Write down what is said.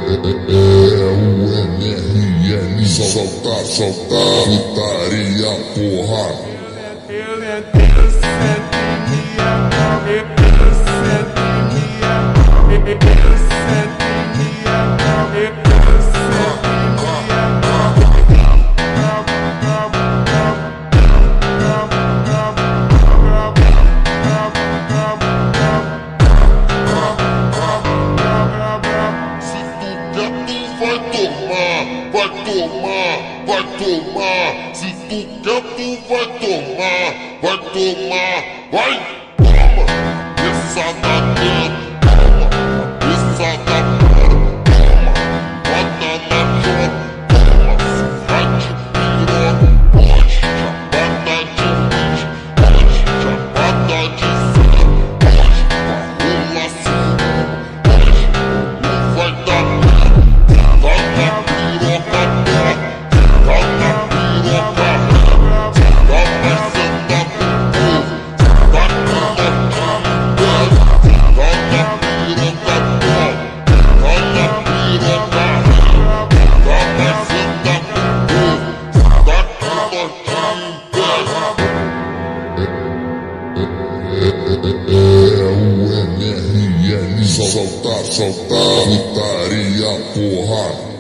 MINHAS, soltar, putaria, porra. Vai tomar, se tu quer tu vai tomar, vai, toma, essa na dentro, toma, essa na fora, toma, bota na chota, toma, vai de piroca, pode, chapada de bicho, pode, chapada de cera, pode, rola assim, pode, não vai dar nada, vai na piroca, MINHAS, soltar, putaria, porra.